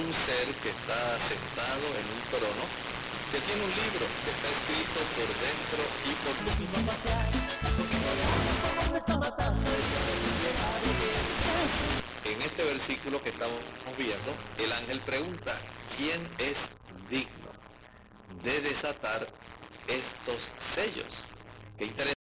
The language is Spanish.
un ser que está sentado en un trono, que tiene un libro que está escrito por dentro y por fuera. En este versículo que estamos viendo, el ángel pregunta, ¿quién es digno de desatar estos sellos? Qué interesante.